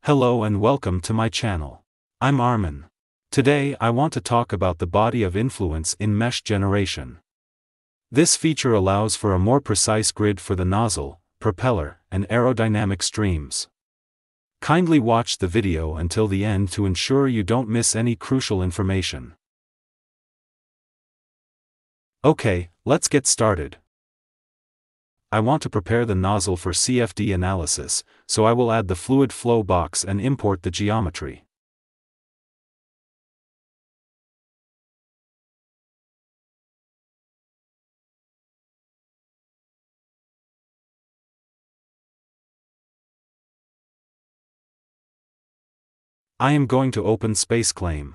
Hello and welcome to my channel. I'm Armin. Today I want to talk about the body of influence in mesh generation. This feature allows for a more precise grid for the nozzle, propeller, and aerodynamic streams. Kindly watch the video until the end to ensure you don't miss any crucial information. Okay, let's get started. I want to prepare the nozzle for CFD analysis, so I will add the fluid flow box and import the geometry. I am going to open Space Claim.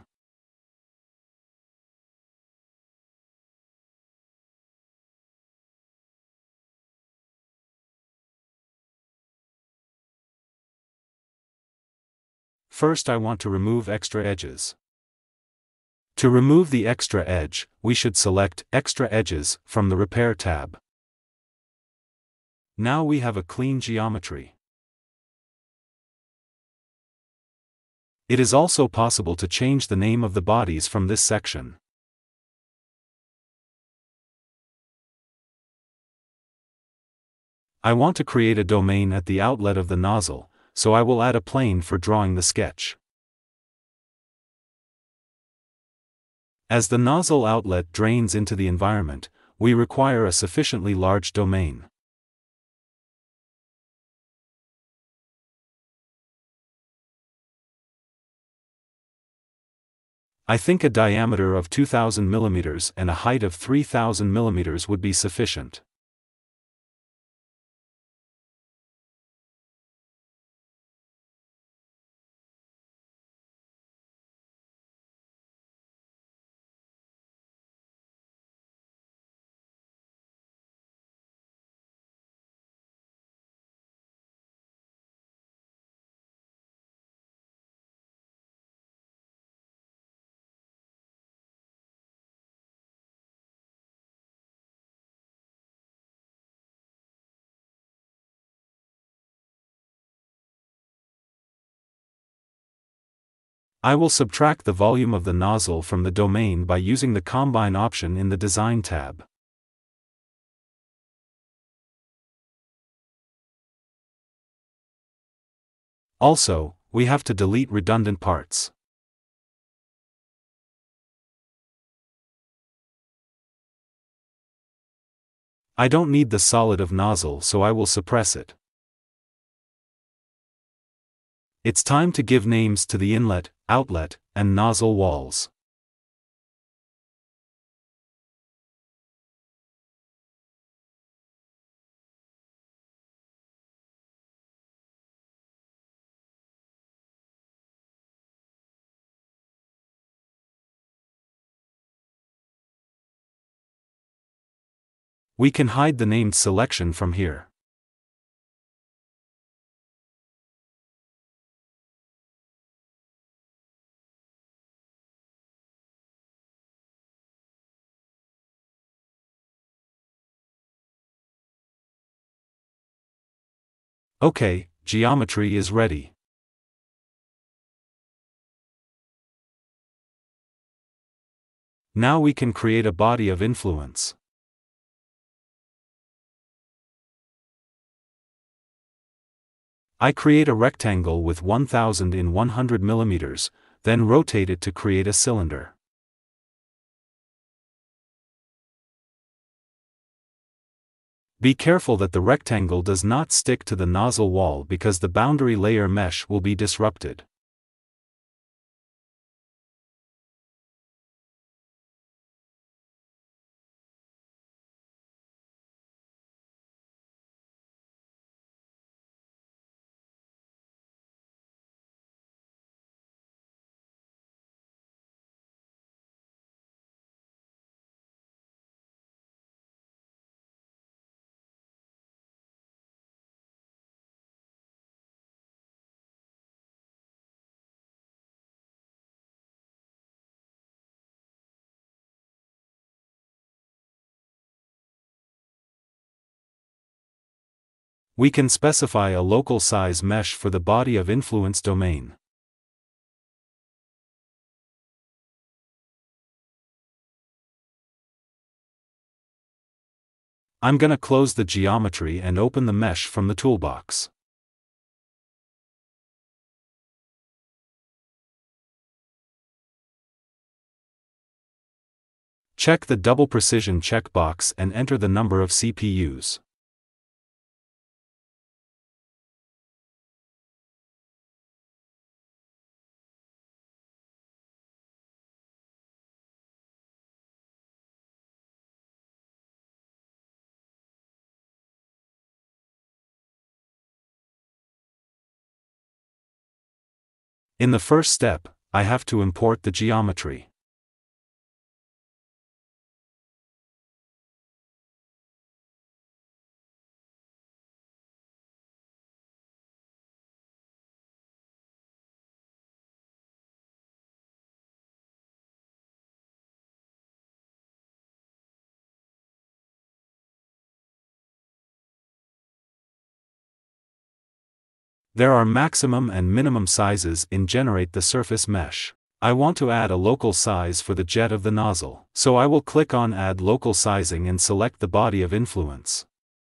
First I want to remove extra edges. To remove the extra edge, we should select Extra Edges from the Repair tab. Now we have a clean geometry. It is also possible to change the name of the bodies from this section. I want to create a domain at the outlet of the nozzle, so I will add a plane for drawing the sketch. As the nozzle outlet drains into the environment, we require a sufficiently large domain. I think a diameter of 2000 mm and a height of 3000 mm would be sufficient. I will subtract the volume of the nozzle from the domain by using the Combine option in the Design tab. Also, we have to delete redundant parts. I don't need the solid of nozzle, so I will suppress it. It's time to give names to the inlet, outlet, and nozzle walls. We can hide the named selection from here. Okay, geometry is ready. Now we can create a body of influence. I create a rectangle with 1000 in 100 mm, then rotate it to create a cylinder. Be careful that the rectangle does not stick to the nozzle wall because the boundary layer mesh will be disrupted. We can specify a local size mesh for the body of influence domain. I'm gonna close the geometry and open the mesh from the toolbox. Check the double precision checkbox and enter the number of CPUs. In the first step, I have to import the geometry. There are maximum and minimum sizes in Generate the Surface Mesh. I want to add a local size for the jet of the nozzle, so I will click on Add Local Sizing and select the body of influence.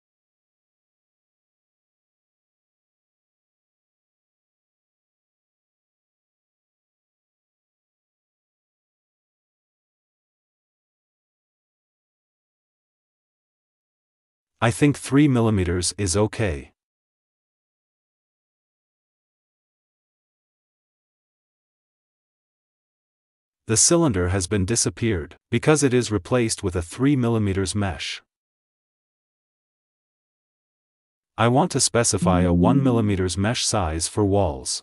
I think 3 mm is okay. The cylinder has been disappeared, because it is replaced with a 3 mm mesh. I want to specify a 1 mm mesh size for walls.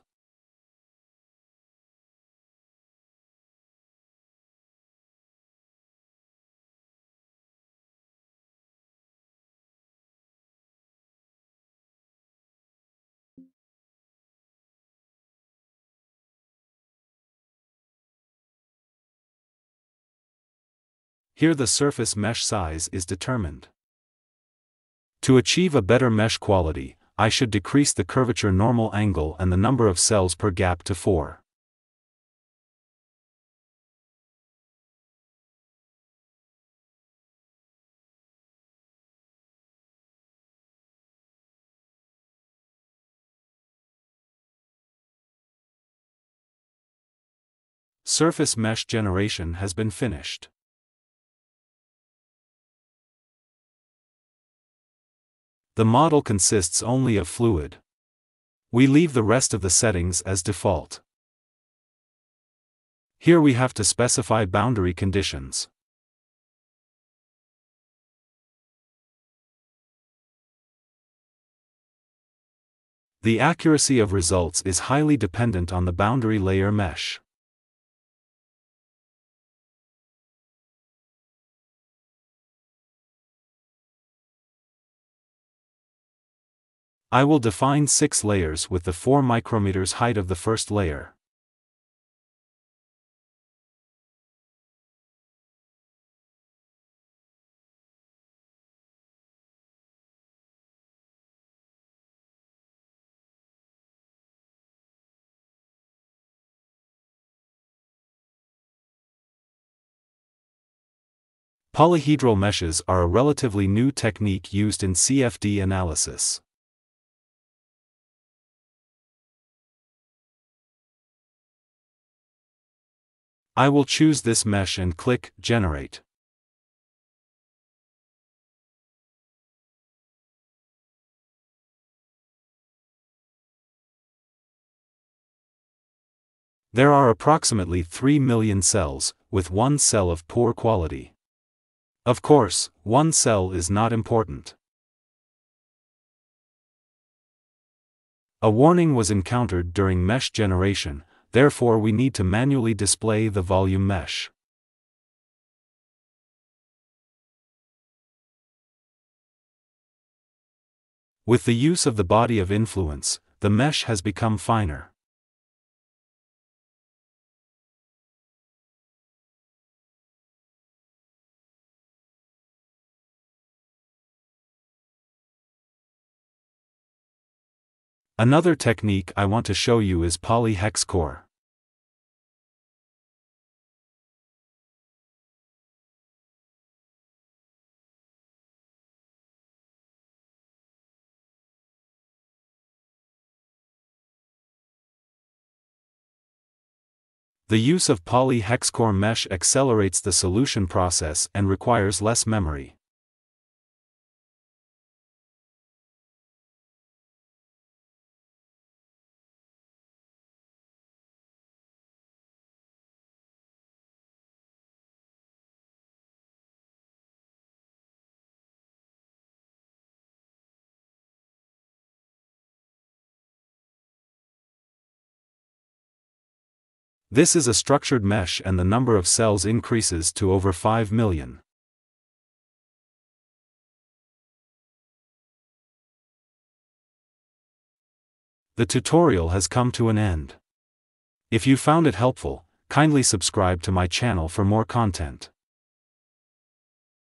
Here the surface mesh size is determined. To achieve a better mesh quality, I should decrease the curvature normal angle and the number of cells per gap to 4. Surface mesh generation has been finished. The model consists only of fluid. We leave the rest of the settings as default. Here we have to specify boundary conditions. The accuracy of results is highly dependent on the boundary layer mesh. I will define 6 layers with the 4 micrometers height of the first layer. Polyhedral meshes are a relatively new technique used in CFD analysis. I will choose this mesh and click Generate. There are approximately 3 million cells, with one cell of poor quality. Of course, one cell is not important. A warning was encountered during mesh generation, therefore we need to manually display the volume mesh. With the use of the body of influence, the mesh has become finer. Another technique I want to show you is Poly-Hexcore. The use of Poly-Hexcore mesh accelerates the solution process and requires less memory. This is a structured mesh and the number of cells increases to over 5 million. The tutorial has come to an end. If you found it helpful, kindly subscribe to my channel for more content.